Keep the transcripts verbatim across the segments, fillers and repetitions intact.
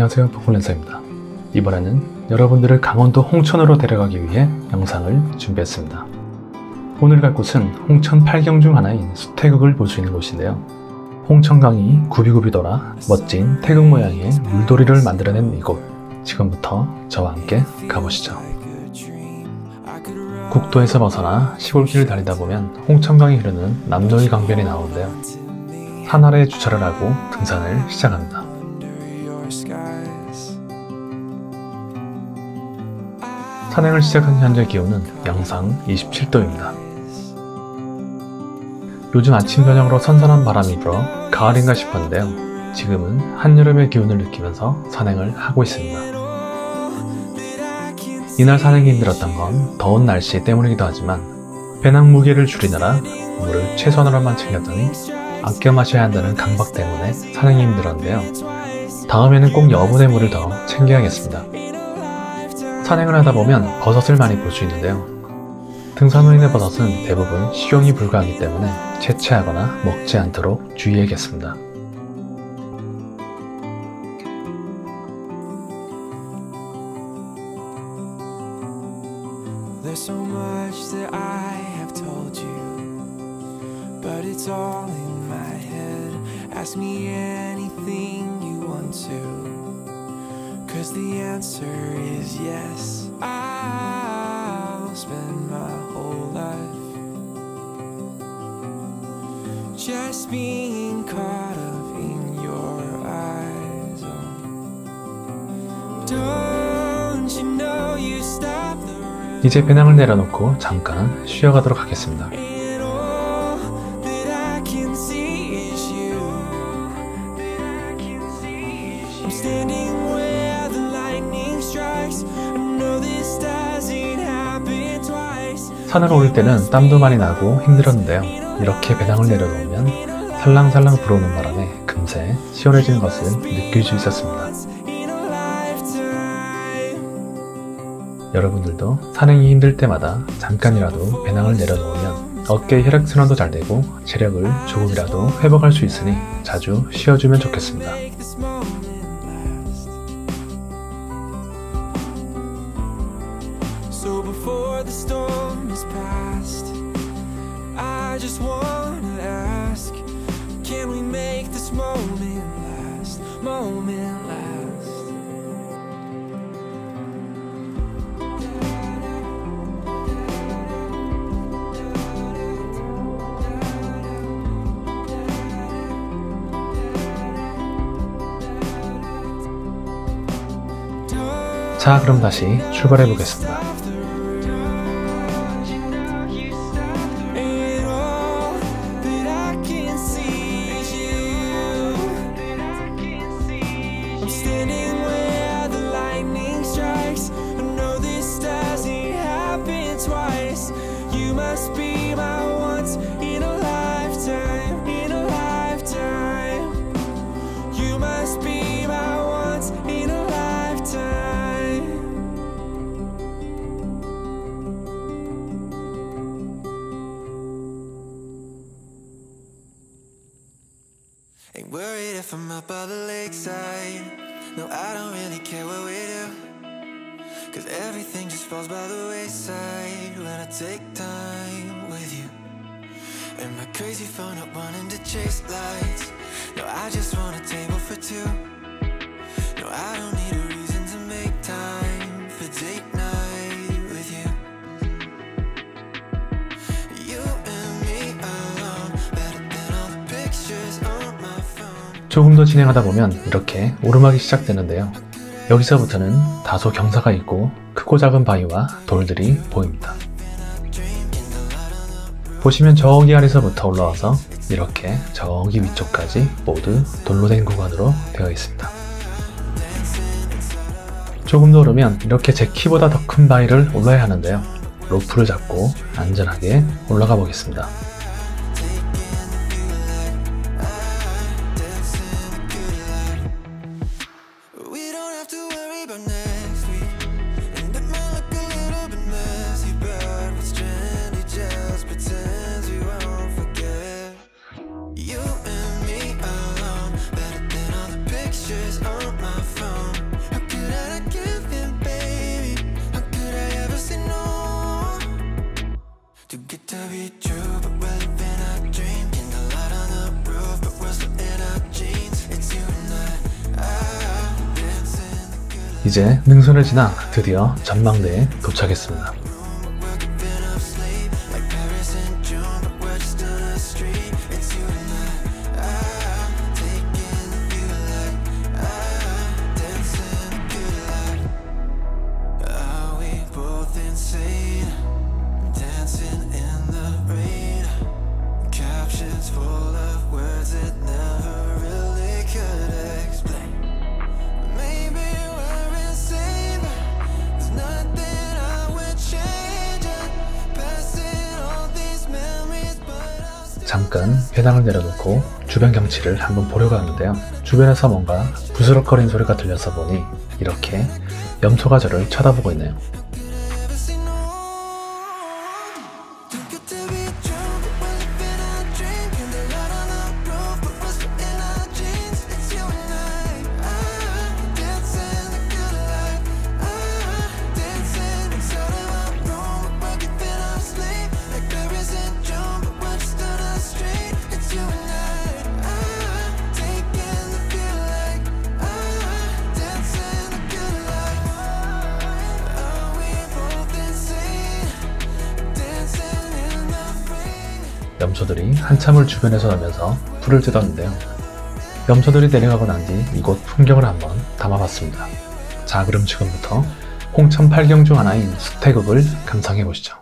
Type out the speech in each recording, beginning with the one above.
안녕하세요, 포클랜서입니다. 이번에는 여러분들을 강원도 홍천으로 데려가기 위해 영상을 준비했습니다. 오늘 갈 곳은 홍천 팔 경 중 하나인 수태국을 볼 수 있는 곳인데요. 홍천강이 굽이굽이 돌아 멋진 태국 모양의 물돌이를 만들어낸 이곳, 지금부터 저와 함께 가보시죠. 국도에서 벗어나 시골길을 달리다 보면 홍천강이 흐르는 남노이 강변이 나오는데요. 산 아래에 주차를 하고 등산을 시작합니다. 산행을 시작한 현재 기온은 영상 이십칠 도입니다. 요즘 아침 저녁으로 선선한 바람이 불어 가을인가 싶었는데요. 지금은 한여름의 기운을 느끼면서 산행을 하고 있습니다. 이날 산행이 힘들었던 건 더운 날씨 때문이기도 하지만 배낭 무게를 줄이느라 물을 최소한으로만 챙겼더니 아껴 마셔야 한다는 강박 때문에 산행이 힘들었는데요. 다음에는 꼭 여분의 물을 더 챙겨야겠습니다. 산행을 하다 보면 버섯을 많이 볼 수 있는데요. 등산 후인의 버섯은 대부분 식용이 불가하기 때문에 채취하거나 먹지 않도록 주의해야겠습니다. There's so much that I have told you, but it's all in my head. Ask me anything you want to, cause the answer is yes. I'll spend my whole life just being caught up in your eyes. Oh, don't you know you stop the 이제 배낭을 내려놓고 잠깐 쉬어가도록 하겠습니다. 산을 오를 때는 땀도 많이 나고 힘들었는데요. 이렇게 배낭을 내려놓으면 살랑살랑 불어오는 바람에 금세 시원해지는 것을 느낄 수 있었습니다. 여러분들도 산행이 힘들 때마다 잠깐이라도 배낭을 내려놓으면 어깨 혈액순환도 잘 되고 체력을 조금이라도 회복할 수 있으니 자주 쉬어주면 좋겠습니다. 자, 그럼 다시 출발해 보겠습니다. Ain't worried if I'm up by the lakeside. No, I don't really care what we do, cause everything just falls by the wayside when I take time with you. Am I crazy for not wanting to chase lights? No, I just want a table for two. No, I don't need a reason to make time for date night with you. You and me alone, better than all the pictures on my phone. 조금 더 진행하다 보면 이렇게 오르막이 시작되는데요. 여기서부터는 다소 경사가 있고 크고 작은 바위와 돌들이 보입니다. 보시면 저기 아래서부터 올라와서 이렇게 저기 위쪽까지 모두 돌로 된 구간으로 되어 있습니다. 조금 더 오르면 이렇게 제 키보다 더 큰 바위를 올라야 하는데요. 로프를 잡고 안전하게 올라가 보겠습니다. You and me alone, better than all the pictures on my phone. true, but we're living our dream. Candlelight on the roof, but we're still in our jeans. It's you and I, I dancing the good 이제 능선을 지나 드디어 전망대에 도착했습니다. 잠깐 배낭을 내려놓고 주변 경치를 한번 보려고 하는데요. 주변에서 뭔가 부스럭거리는 소리가 들려서 보니 이렇게 염소가 저를 쳐다보고 있네요. 염소들이 한참을 주변에서 놀면서 풀을 뜯었는데요. 염소들이 내려가고 난 뒤 이곳 풍경을 한번 담아봤습니다. 자, 그럼 지금부터 홍천 팔경 중 하나인 수태극을 감상해보시죠.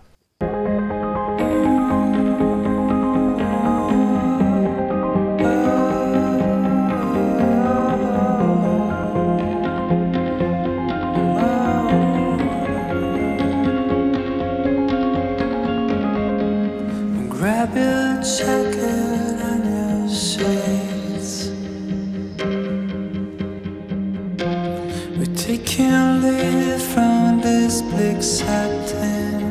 Grab your jacket and your shades. We're taking leave from this bleak satin.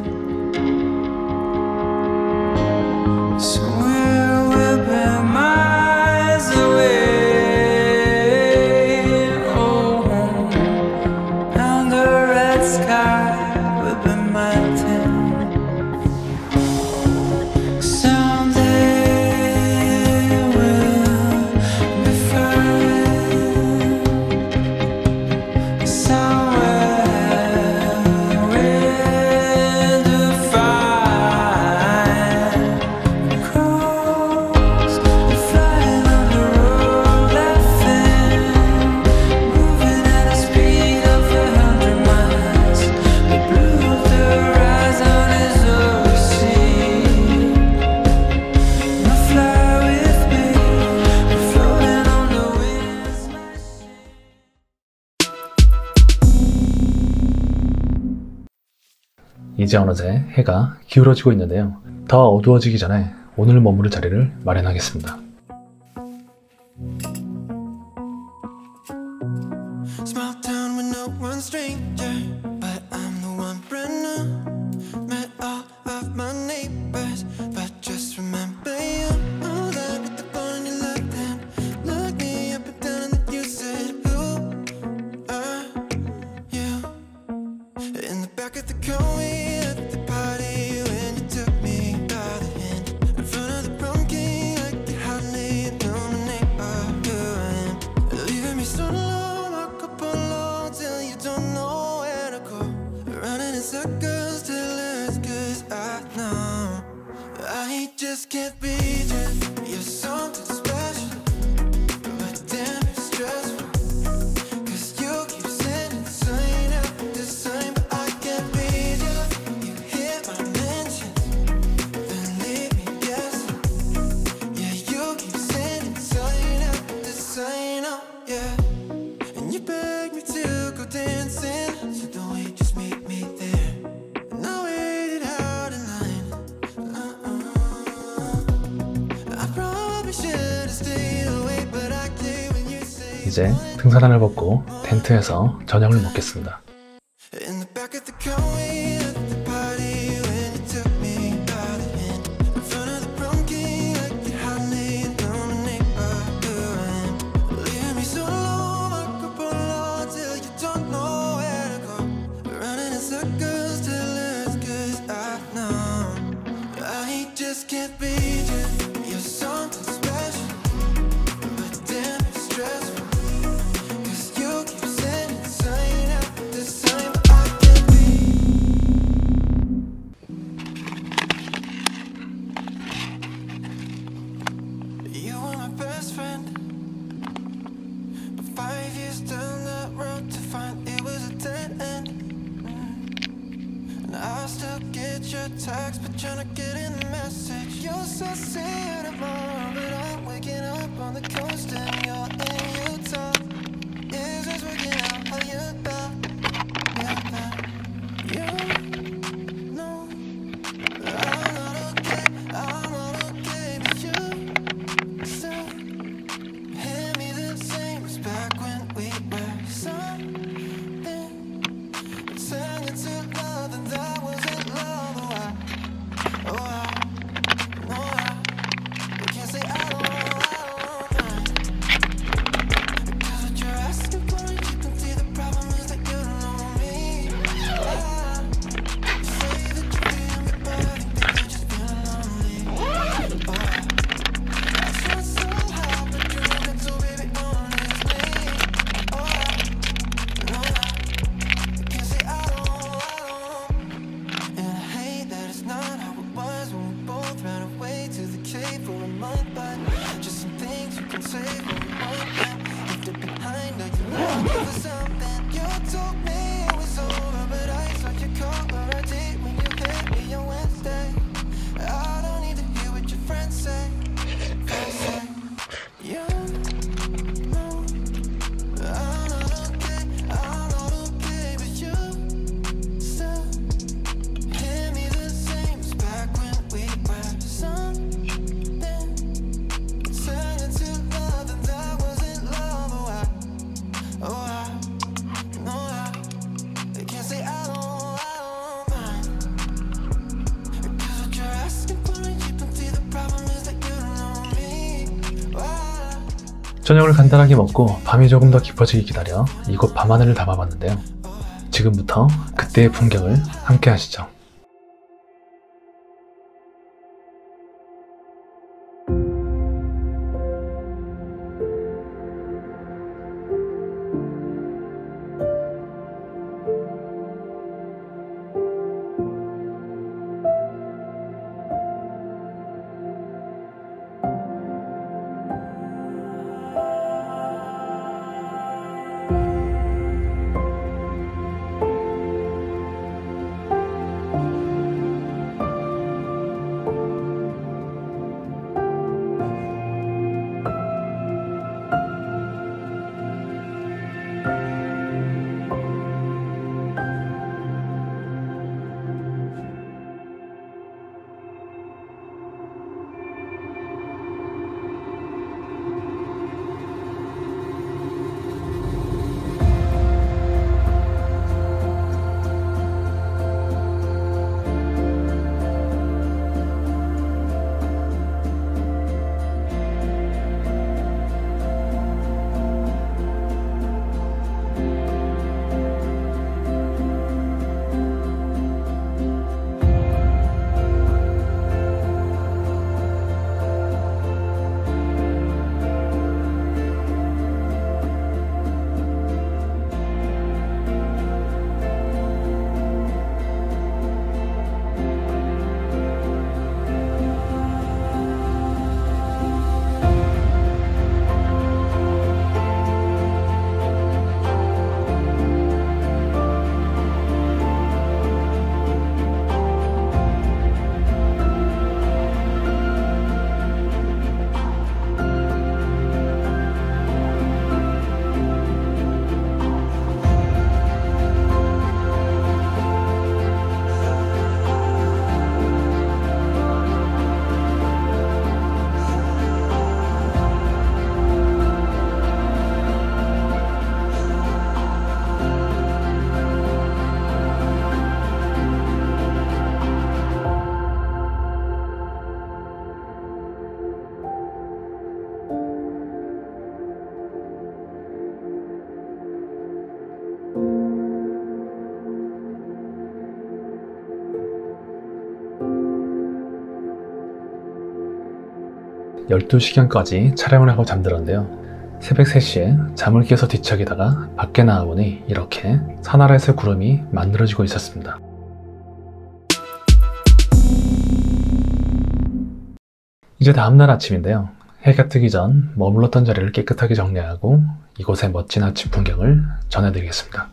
Somewhere we're miles away. Oh, down the red sky we've been melting. 이제 어느새 해가 기울어지고 있는데요. 더 어두워지기 전에 오늘 머무를 자리를 마련하겠습니다. Small town with no one stranger, but I'm the one brand new. Met all of my neighbors, but just remember you. All that with the phone in your left hand. Look me up and down and you said, who are you? In the back of the car we at the party when you took me by the hand. In front of the prom king like you hardly know my name or who I am. Leaving me so alone, walk up alone till you don't know where to go. Running in circles till it's cause I know I just can't be just. You're something special, but damn it's stressful. Cause you keep sending sign after sign, but I can't be just. You hit my mention, then leave me guessing. Yeah, you keep sending sign after sign, oh yeah. And you beg me to go dancing, so don't wait, just meet me there. And I waited out in line. Uh-uh. I probably should've stayed away, but I came when you say. 이제 등산화를 벗고 텐트에서 저녁을 먹겠습니다. In the back of the car we at the party when you took me by the hand. In front of the prom king like you hardly know my name or who I am. Leaving me so alone, walk up alone till you don't know where to go. Running in circles till it's cause I know I I just can't beat you. You're something special, but damn it's stressful. Cause you keep sending sign after sign, but I can't be. You were my best friend, but five years down that road to find it was a dead end. And I still get your text, but tryna get in the message. You're so see you tomorrow, but I'm waking up on the coast and you're in Utah. Is this working out how you thought? Yeah, you know that I'm not okay, I'm not okay, but you still hit me the same as back when we were something. Turned into love and that wasn't love. Oh, I, oh, I, no, I, I can't say I don't, I don't mind. Cause what you're asking for, and you can see the problem is that you don't know me. I, you say that you feel me, but I think that you're just feeling lonely. Oh, I, I try so hard, but you're not, so baby, honestly. Oh, I, no, I, can't say I don't, I don't. And I hate that it's not how it was when we both ran away to the cave for a month. But just some things you can say when you want them. Left it behind, now you're looking for something. You told me it was over, but I saw your caller I did when you hit me on Wednesday. I don't need to hear what your friends say. Friends say, you know I'm not okay, I'm not okay, but you still hit me the same as back when we were something. Turned into love and that wasn't love. Oh, I, oh, I, no, I, I can't say I don't, I don't mind. Cause what you're asking for, and you can see the problem is that you don't know me. Oh, I, 저녁을 간단하게 먹고 밤이 조금 더 깊어지기 기다려 이곳 밤하늘을 담아봤는데요. 지금부터 그때의 풍경을 함께 하시죠. 열두 시경까지 촬영을 하고 잠들었는데요. 새벽 세 시에 잠을 깨서 뒤척이다가 밖에 나와보니 이렇게 산아래에서 구름이 만들어지고 있었습니다. 이제 다음날 아침인데요. 해가 뜨기 전 머물렀던 자리를 깨끗하게 정리하고 이곳의 멋진 아침 풍경을 전해드리겠습니다.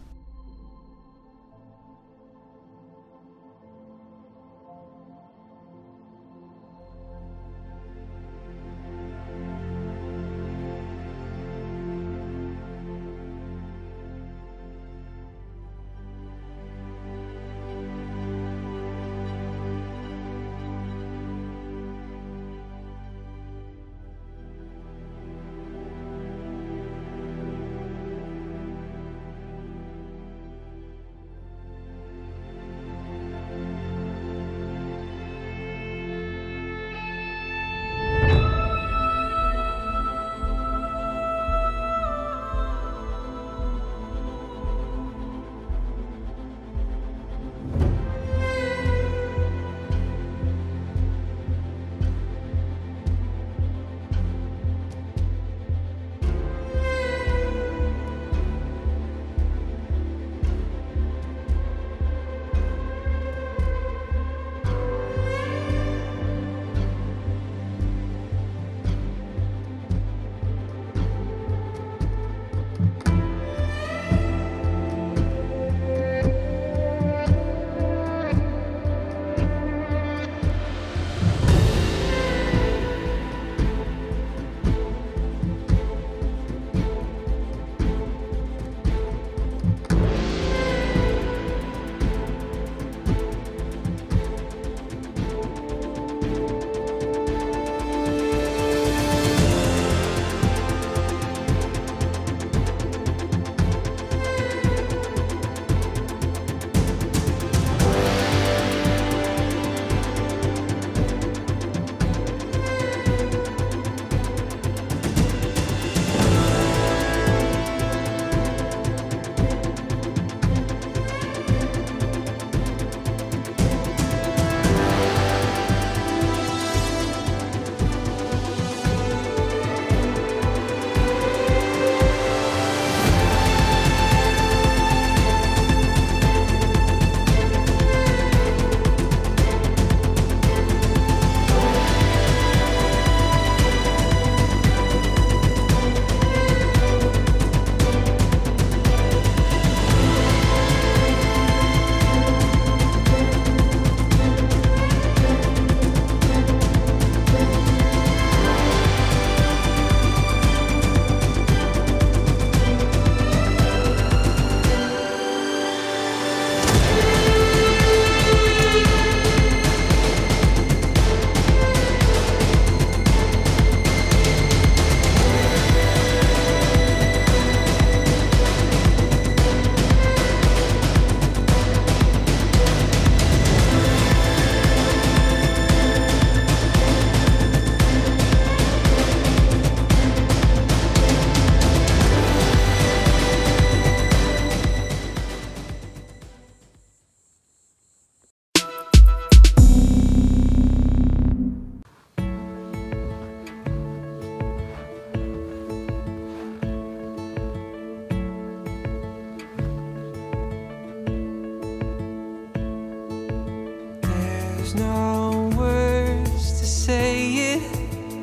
There's no words to say it,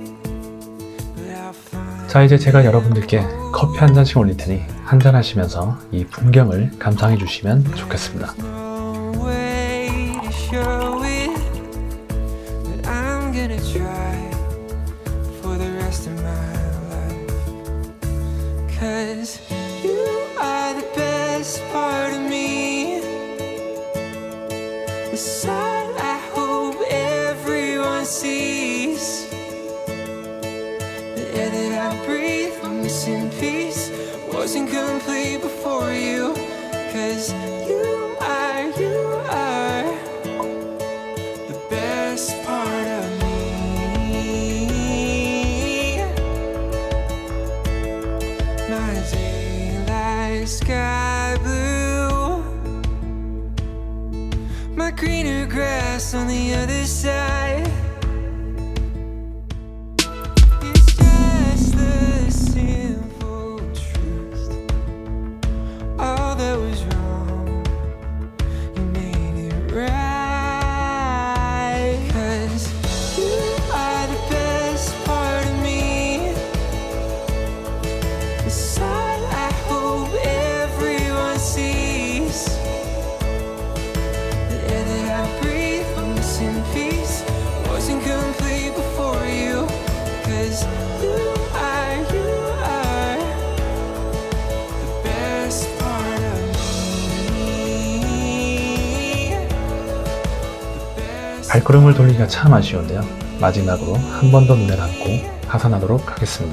but I'll find 자, 이제 제가 여러분들께 커피 한 잔씩 올릴 테니 한잔 하시면서 이 풍경을 감상해 주시면 좋겠습니다. no way to show it, but I'm gonna try for the rest of my life. 'Cause you are the best part of me, the side I hope everyone sees, the air that I breathe, the missing piece wasn't complete before you. 'Cause you are, you are the best part of me. My daylight sky blue, my greener grass on the other side. 흐름을 돌리기가 참 아쉬운데요. 마지막으로 한 번 더 눈에 담고 하산하도록 하겠습니다.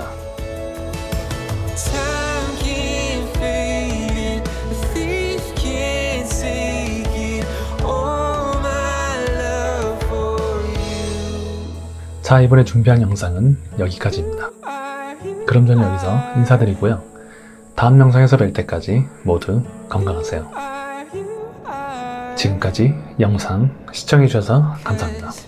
자, 이번에 준비한 영상은 여기까지입니다. 그럼 저는 여기서 인사드리고요. 다음 영상에서 뵐 때까지 모두 건강하세요. 지금까지 영상 시청해주셔서 감사합니다.